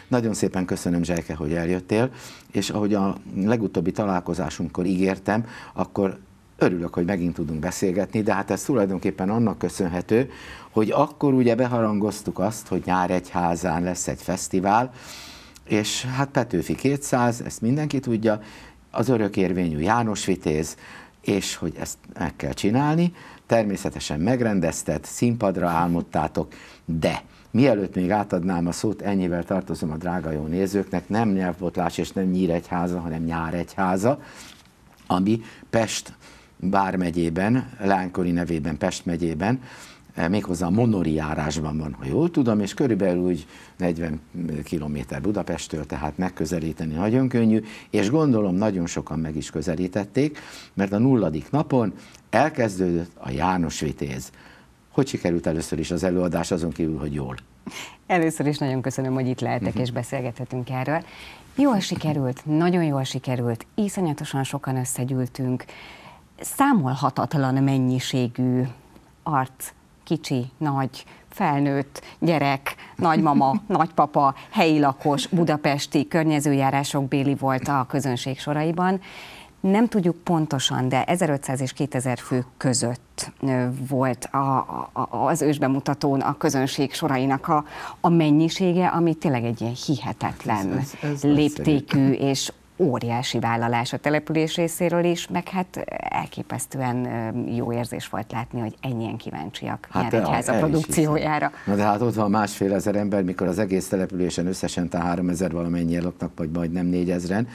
Nagyon szépen köszönöm, Zsejke, hogy eljöttél, és ahogy a legutóbbi találkozásunkkor ígértem, akkor örülök, hogy megint tudunk beszélgetni, de hát ez tulajdonképpen annak köszönhető, hogy akkor ugye beharangoztuk azt, hogy Nyíregyházán lesz egy fesztivál, és hát Petőfi 200, ezt mindenki tudja, az örökérvényű János Vitéz, és hogy ezt meg kell csinálni, természetesen megrendezted, színpadra álmodtátok, de mielőtt még átadnám a szót, ennyivel tartozom a drága jó nézőknek, nem nyelvbotlás és nem Nyíregyháza, hanem Nyíregyháza, ami Pest vármegyében, Leánykori nevében Pest megyében, méghozzá a Monori járásban van, ha jól tudom, és körülbelül úgy 40 kilométer Budapesttől, tehát megközelíteni nagyon könnyű, és gondolom nagyon sokan meg is közelítették, mert a 0. napon elkezdődött a János Vitéz. Hogy sikerült először is az előadás, azon kívül, hogy jól? Először is nagyon köszönöm, hogy itt lehetek és beszélgethetünk erről. Jól sikerült, nagyon jól sikerült, iszonyatosan sokan összegyűltünk, számolhatatlan mennyiségű arc, kicsi, nagy, felnőtt, gyerek, nagymama, nagypapa, helyi lakos, budapesti, környezőjárásokbéli volt a közönség soraiban. Nem tudjuk pontosan, de 1500 és 2000 fő között volt az ősbemutatón a közönség sorainak a mennyisége, ami tényleg egy ilyen hihetetlen léptékű és óriási vállalás a település részéről is, meg hát elképesztően jó érzés volt látni, hogy ennyien kíváncsiak Nyíregyháza produkciójára. Na de hát ott van 1,5 ezer ember, mikor az egész településen összesen 3000 valamennyien laknak, vagy majdnem 4000-en,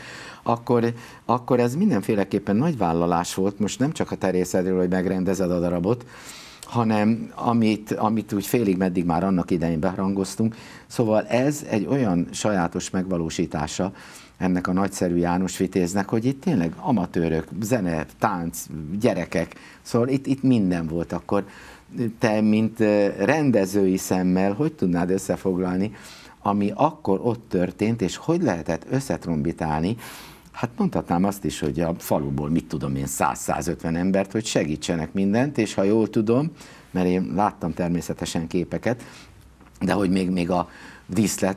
akkor ez mindenféleképpen nagy vállalás volt, most nem csak a te részedről, hogy megrendezed a darabot, hanem amit úgy félig meddig már annak idején beharangoztunk. Szóval ez egy olyan sajátos megvalósítása ennek a nagyszerű János Vitéznek, hogy itt tényleg amatőrök, zene, tánc, gyerekek, szóval itt minden volt. Akkor te, mint rendezői szemmel, hogy tudnád összefoglalni, ami akkor ott történt, és hogy lehetett összetrombitálni? Hát mondhatnám azt is, hogy a faluból, mit tudom én, 100-150 embert, hogy segítsenek mindent, és ha jól tudom, mert én láttam természetesen képeket, de hogy még a díszlet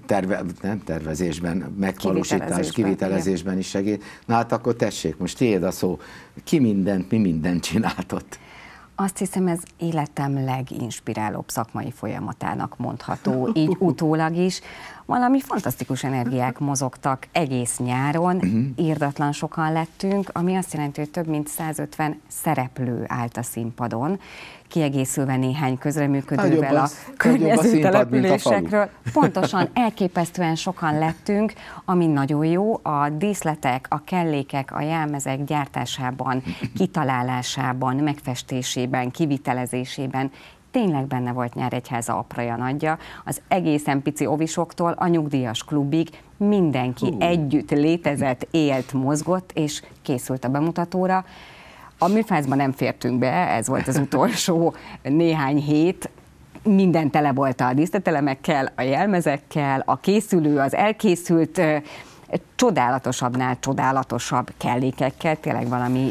tervezésben, megvalósítás, kivitelezésben is segít. Na hát akkor tessék, most tiéd a szó. Mi mindent csináltott? Azt hiszem, ez életem leginspirálóbb szakmai folyamatának mondható, így utólag is. Valami fantasztikus energiák mozogtak egész nyáron, irdatlan sokan lettünk, ami azt jelenti, hogy több mint 150 szereplő állt a színpadon, kiegészülve néhány közreműködővel a környező településekről. Pontosan, elképesztően sokan lettünk, ami nagyon jó, a díszletek, a kellékek, a jelmezek gyártásában, kitalálásában, megfestésében, kivitelezésében, tényleg benne volt Nyíregyháza apraja nagyja, az egészen pici ovisoktól a nyugdíjas klubig mindenki együtt létezett, élt, mozgott, és készült a bemutatóra. A műfázba nem fértünk be, ez volt az utolsó néhány hét, minden tele volt a díszletelemekkel, a jelmezekkel, a készülő, az elkészült, csodálatosabbnál csodálatosabb kellékekkel, tényleg valami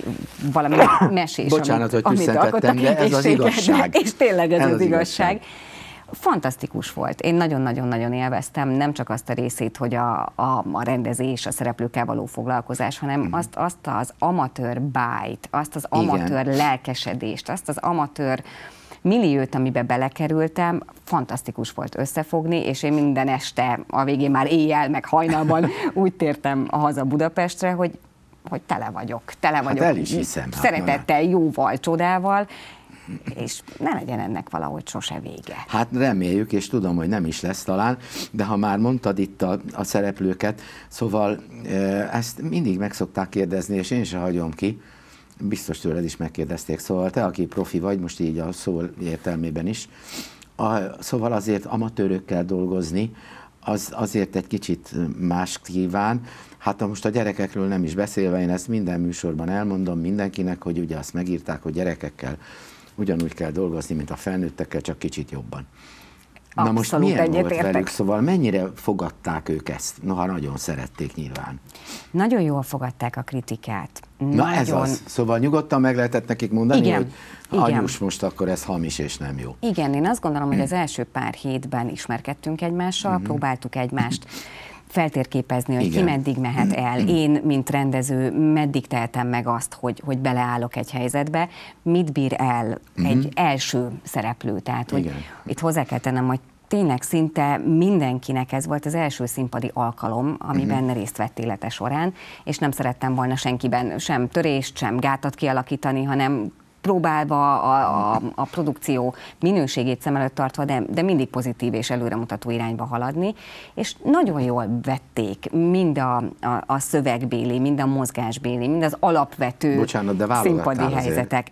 mesés. Bocsánat, hogy tüsszentettem, de ez az igazság. És tényleg ez az igazság. Fantasztikus volt. Én nagyon-nagyon-nagyon élveztem, nem csak azt a részét, hogy a rendezés, a szereplőkkel való foglalkozás, hanem azt az amatőr bájt, azt az amatőr lelkesedést, azt az amatőr milliót, amiben belekerültem, fantasztikus volt összefogni, és én minden este, a végén már éjjel, meg hajnalban úgy tértem haza Budapestre, hogy tele vagyok. Hát el is hiszem. Szeretettel, jóval, csodával, és ne legyen ennek valahogy sose vége. Hát reméljük, és tudom, hogy nem is lesz talán, de ha már mondtad itt a szereplőket, szóval ezt mindig meg szokták kérdezni, és én se hagyom ki, biztos tőled is megkérdezték, szóval te, aki profi vagy, most így a szó értelmében is, szóval azért amatőrökkel dolgozni, azért egy kicsit más kíván. Hát most a gyerekekről nem is beszélve, én ezt minden műsorban elmondom mindenkinek, hogy ugye azt megírták, hogy gyerekekkel ugyanúgy kell dolgozni, mint a felnőttekkel, csak kicsit jobban. Na most Abszolút milyen volt egyetértek. velük, szóval mennyire fogadták ők ezt? Noha nagyon szerették nyilván. Nagyon jól fogadták a kritikát. Na ez az. Szóval nyugodtan meg lehetett nekik mondani, Igen, hogy igen. anyus, most akkor ez hamis és nem jó. Igen, én azt gondolom, hogy az első pár hétben ismerkedtünk egymással, próbáltuk egymást feltérképezni, hogy Igen. ki meddig mehet el. Én, mint rendező, meddig tehetem meg azt, hogy beleállok egy helyzetbe, mit bír el egy első szereplő. Tehát, hogy Igen. itt hozzá kell tennem, hogy tényleg szinte mindenkinek ez volt az első színpadi alkalom, amiben részt vett élete során, és nem szerettem volna senkiben sem törést, sem gátat kialakítani, hanem próbálva a produkció minőségét szem előtt tartva, de mindig pozitív és előremutató irányba haladni, és nagyon jól vették mind a szövegbéli, mind a mozgásbéli, mind az alapvető Bocsánat, de válogattál színpadi azért. helyzetek.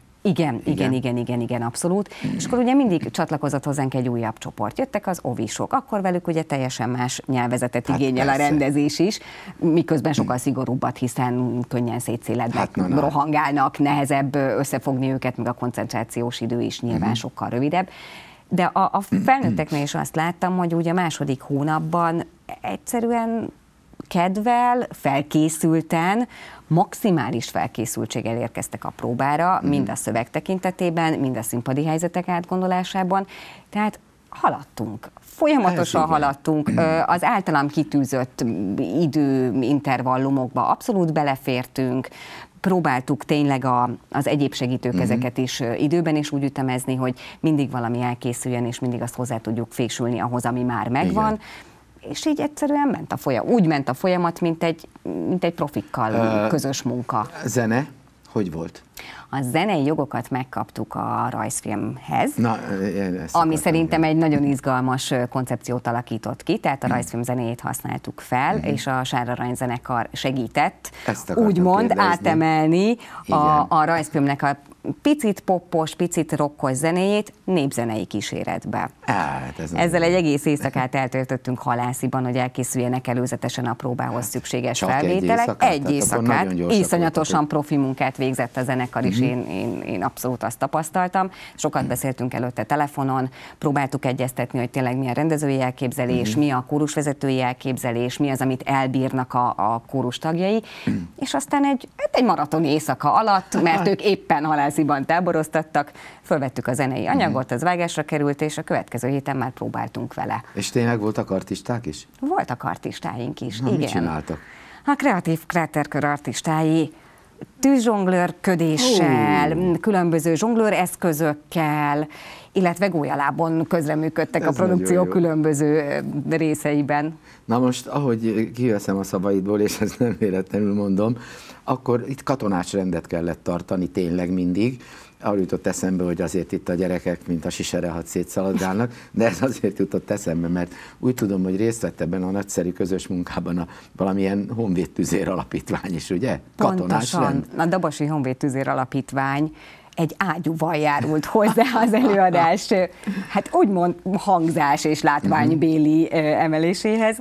Igen, abszolút. És akkor ugye mindig csatlakozott hozzánk egy újabb csoport. Jöttek az ovisok, akkor velük ugye teljesen más nyelvezetet igényel a persze. rendezés is, miközben sokkal szigorúbbat, hiszen könnyen szétszélednek, na. rohangálnak, nehezebb összefogni őket, meg a koncentrációs idő is nyilván sokkal rövidebb. De a felnőtteknél is azt láttam, hogy ugye a második hónapban egyszerűen kedvel, felkészülten, maximális felkészültséggel érkeztek a próbára, mind a szöveg tekintetében, mind a színpadi helyzetek átgondolásában. Tehát haladtunk. Folyamatosan haladtunk. Az általam kitűzött időintervallumokba abszolút belefértünk. Próbáltuk tényleg az egyéb segítőkezeket is időben is úgy ütemezni, hogy mindig valami elkészüljön, és mindig azt hozzá tudjuk fésülni ahhoz, ami már megvan. Igen. És így egyszerűen ment a folyamat. Úgy ment a folyamat, mint egy profikkal közös munka. Zene, hogy volt? A zenei jogokat megkaptuk a rajzfilmhez, Na, ami szerintem egy nagyon izgalmas koncepciót alakított ki, tehát a rajzfilm zenéjét használtuk fel, és a Sár Arany zenekar segített Ezt akartam úgymond kérdezni. átemelni Igen. a rajzfilmnek a picit poppos, picit rokkos zenéjét népzenei kíséretbe. Hát, Ezzel egy egész éjszakát eltöltöttünk Halásziban, hogy elkészüljenek előzetesen a próbához szükséges csak egy felvételek. éjszakát? Egy Tehát akkor éjszakát, nagyon gyorsak iszonyatosan voltatok. profi munkát végzett a zenekar is, én abszolút azt tapasztaltam. Sokat beszéltünk előtte telefonon, próbáltuk egyeztetni, hogy tényleg mi a rendezői elképzelés, mi a kórusvezetői elképzelés, mi az, amit elbírnak a kórus tagjai, és aztán egy maraton éjszaka alatt, mert ők éppen Halásziban táboroztattak, fölvettük a zenei anyagot, az vágásra került, és a következő héten már próbáltunk vele. És tényleg voltak artisták is? Voltak artistáink is, Na, igen. mit csináltak? A kreatív kráterkör artistái tűzzsonglőrködéssel, különböző zsonglőreszközökkel, illetve gólyalábon közreműködtek a Ez produkció nagyon jó. különböző részeiben. Na most, ahogy kiveszem a szavaidból, és ezt nem véletlenül mondom, akkor itt katonás rendet kellett tartani tényleg mindig. Arra jutott eszembe, hogy azért itt a gyerekek, mint a siserehat szétszaladgálnak, de ez azért jutott eszembe, mert úgy tudom, hogy részt vett ebben a nagyszerű közös munkában valamilyen Honvéd Tüzér Alapítvány is, ugye? Katonás rend. Pontosan, a Dabasi Honvéd Tüzér Alapítvány egy ágyúval járult hozzá az előadás, hát úgymond hangzás és látványbéli emeléséhez.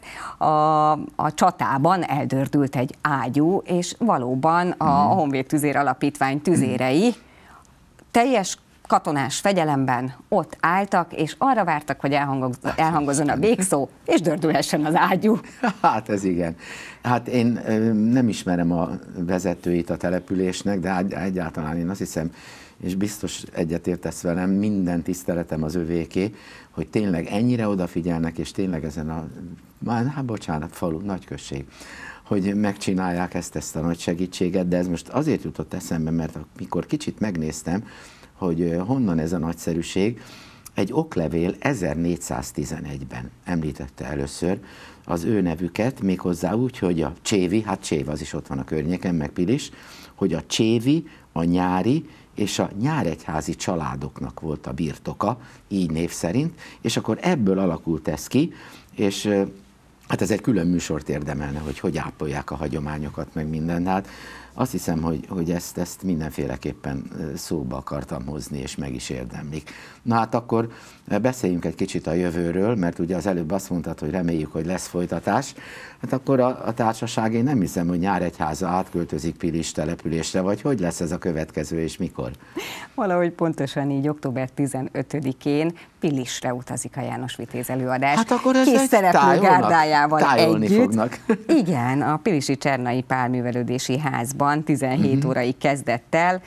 A csatában eldördült egy ágyú, és valóban a Honvéd Tüzér Alapítvány tüzérei teljes katonás fegyelemben ott álltak, és arra vártak, hogy elhangozzon a végszó, és dördülhessen az ágyú. Hát ez igen. Hát én nem ismerem a vezetőit a településnek, de egyáltalán én azt hiszem, és biztos egyetértesz velem, minden tiszteletem az övéké, hogy tényleg ennyire odafigyelnek, és tényleg ezen falu, nagyközség, hogy megcsinálják ezt a nagy segítséget, de ez most azért jutott eszembe, mert amikor kicsit megnéztem, hogy honnan ez a nagyszerűség, egy oklevél 1411-ben említette először az ő nevüket, méghozzá úgy, hogy a Csévi, hát Csév az is ott van a környéken, meg Pilis, hogy a Csévi, a Nyári és a nyáregyházi családoknak volt a birtoka, így név szerint, és akkor ebből alakult ez ki, és hát ez egy külön műsort érdemelne, hogy ápolják a hagyományokat, meg minden. Hát azt hiszem, hogy ezt mindenféleképpen szóba akartam hozni, és meg is érdemlik. Na hát akkor beszéljünk egy kicsit a jövőről, mert ugye az előbb azt mondtad, hogy reméljük, hogy lesz folytatás. Hát akkor a társaság, én nem hiszem, hogy Nyíregyháza átköltözik Pilis településre, vagy hogy lesz ez a következő, és mikor? Valahogy pontosan így október 15-én Pilisre utazik a János Vitéz előadás. Hát akkor ez kis szereplőgárdájával együtt. Fognak. Igen, a Pilisi Csernai Pál Művelődési Házban 17 óraig kezdett el.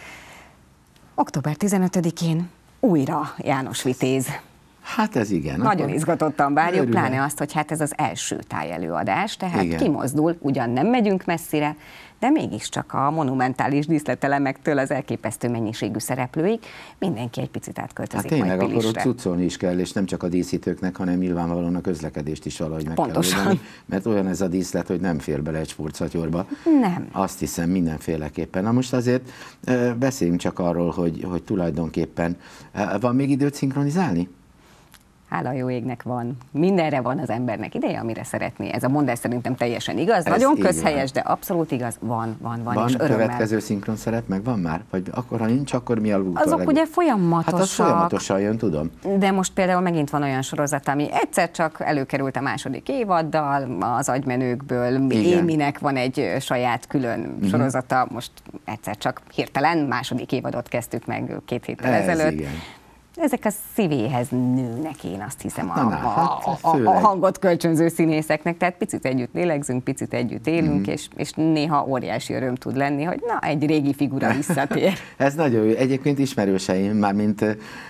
Október 15-én újra János Vitéz. Hát ez igen. Nagyon izgatottan várjuk, örülök. pláne azt, hogy hát ez az első tájelőadás, tehát Igen. kimozdul, ugyan nem megyünk messzire, de mégiscsak a monumentális díszletelemektől az elképesztő mennyiségű szereplőig mindenki egy picit átköltözik Hát tényleg, majd akkor Pilisre. ott cuccolni is kell, és nem csak a díszítőknek, hanem nyilvánvalóan a közlekedést is valahogy meg Pontosan. kell oldani, mert olyan ez a díszlet, hogy nem fér bele egy spurcatyorba. Nem. Azt hiszem mindenféleképpen. Na most azért beszéljünk csak arról, hogy tulajdonképpen van még időt szinkronizálni? Hála jó égnek van. Mindenre van az embernek ideje, amire szeretné. Ez a mondás szerintem teljesen igaz. Ez Nagyon így közhelyes, de abszolút igaz. Van és örömmel. Következő szinkron szerep megvan már? Vagy akkor, ha nincs, akkor mi a Azok ugye folyamatosak. Hát az folyamatosan jön, tudom. De most például megint van olyan sorozat, ami egyszer csak előkerült a második évaddal, az Agymenőkből. Éminek van egy saját külön sorozata, most egyszer csak hirtelen második évadot kezdtük meg 2 héttel ezelőtt. Igen. Ezek a szívéhez nőnek, én azt hiszem, Hát a hangot kölcsönző színészeknek, tehát picit együtt lélegzünk, picit együtt élünk, és néha óriási öröm tud lenni, hogy na, egy régi figura visszatér. Ez nagyon jó. Egyébként ismerőseim, mármint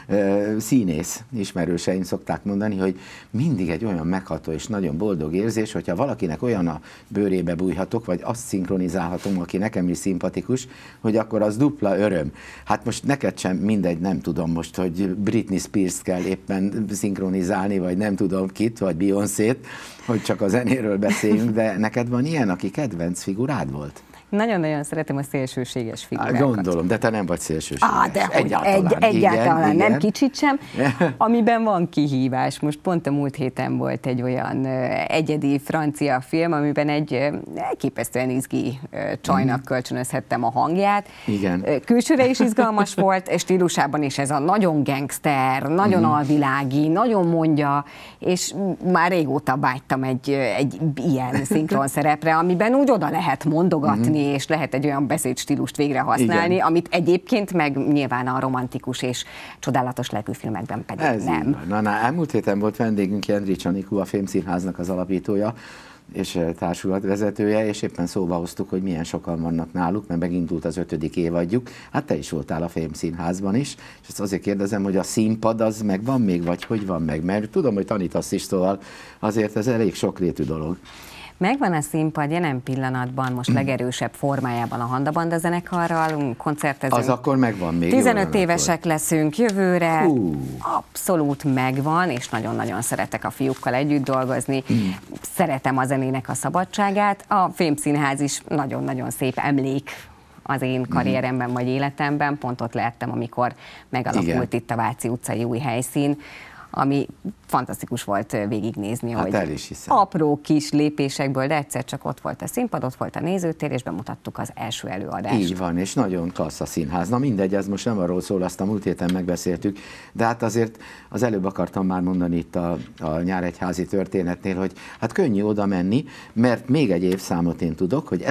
színész ismerőseim szokták mondani, hogy mindig egy olyan megható és nagyon boldog érzés, hogyha valakinek olyan a bőrébe bújhatok, vagy azt szinkronizálhatom, aki nekem is szimpatikus, hogy akkor az dupla öröm. Hát most neked sem mindegy, nem tudom most, hogy Britney Spears kell éppen szinkronizálni, vagy nem tudom kit, vagy Beyoncét, hogy csak a zenéről beszéljünk, de neked van ilyen, aki kedvenc figurád volt? Nagyon-nagyon szeretem a szélsőséges figurákat. Gondolom, de te nem vagy szélsőséges. De egyáltalán. Egyáltalán igen. nem kicsit sem. Amiben van kihívás. Most pont a múlt héten volt egy olyan egyedi francia film, amiben egy elképesztően izgi csajnak kölcsönözhettem a hangját. Igen. Külsőre is izgalmas volt, és stílusában is ez a nagyon gangster, nagyon alvilági, nagyon mondja, és már régóta vágytam egy ilyen szinkron szerepre, amiben úgy oda lehet mondogatni, és lehet egy olyan beszédstílust végre használni, igen. amit egyébként meg nyilván a romantikus és csodálatos lelkű filmekben pedig Ez nem. Na, elmúlt héten volt vendégünk Jendri Csanikú, a Filmszínháznak az alapítója és társulatvezetője, és éppen szóba hoztuk, hogy milyen sokan vannak náluk, mert megindult az 5. évadjuk. Hát te is voltál a Filmszínházban is, és ezt azért kérdezem, hogy a színpad az megvan még, vagy hogy van meg? Mert tudom, hogy tanítasz is, szóval azért ez elég sokrétű dolog. Megvan a színpad jelen pillanatban, most legerősebb formájában a Handabanda zenekarral, koncertezünk. Az akkor megvan még. 15 évesek akkor leszünk jövőre, Hú. Abszolút megvan, és nagyon-nagyon szeretek a fiúkkal együtt dolgozni. Szeretem a zenének a szabadságát. A Filmszínház is nagyon-nagyon szép emlék az én karrieremben vagy életemben. Pont ott lehettem, amikor megalakult itt a Váci utcai új helyszín, ami fantasztikus volt végignézni, hát hogy apró kis lépésekből, de egyszer csak ott volt a színpad, ott volt a nézőtér, és bemutattuk az első előadást. Így van, és nagyon klassz a színház. Na mindegy, ez most nem arról szól, azt a múlt héten megbeszéltük, de hát azért az előbb akartam már mondani itt a nyíregyházi történetnél, hogy hát könnyű oda menni, mert még egy évszámot én tudok, hogy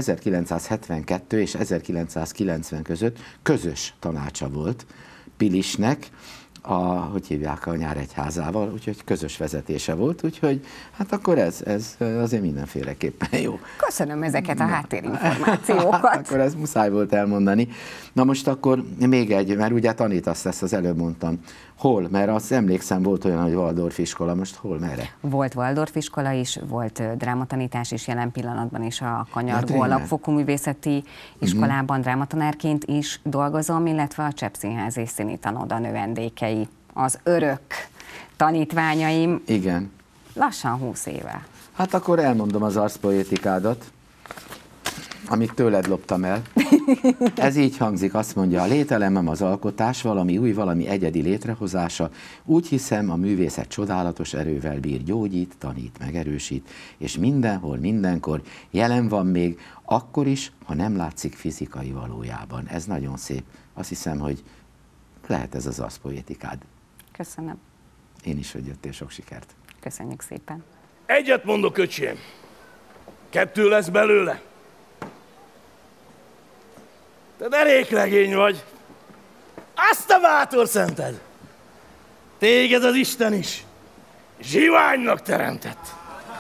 1972 és 1990 között közös tanácsa volt Pilisnek, hogy hívják, a Nyíregyházával, úgyhogy közös vezetése volt, úgyhogy hát akkor ez azért mindenféleképpen jó. Köszönöm ezeket a háttérinformációkat. Akkor ez muszáj volt elmondani. Na most akkor még egy, mert ugye tanítasz, ezt az előbb mondtam. Hol? Mert azt emlékszem, volt olyan, hogy Waldorf iskola, most hol, merre? Volt Waldorf iskola is, volt drámatanítás is, jelen pillanatban is a Kanyargó Hát, Alapfokú Művészeti Iskolában drámatanárként is dolgozom, illetve a Csepp Színház és Színitanoda növendékei, az örök tanítványaim. Igen. Lassan 20 éve. Hát akkor elmondom az arszpoétikádat. amit tőled loptam el. Ez így hangzik, azt mondja, a lételemem az alkotás, valami új, valami egyedi létrehozása. Úgy hiszem, a művészet csodálatos erővel bír, gyógyít, tanít, megerősít, és mindenhol, mindenkor jelen van még, akkor is, ha nem látszik fizikai valójában. Ez nagyon szép. Azt hiszem, hogy lehet ez az aszpoétikád. Köszönöm. Én is, hogy jöttél, sok sikert. Köszönjük szépen. Egyet mondok, öcsém. 2 lesz belőle. Te derék legény vagy. Azt a bátor szented. Téged az Isten is zsiványnak teremtett.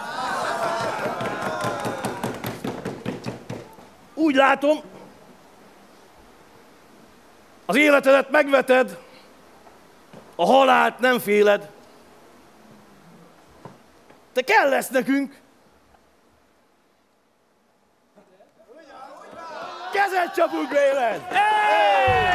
Úgy látom, az életedet megveted, a halált nem féled. Te kell lesz nekünk. Kezet csapunk véled! Hey!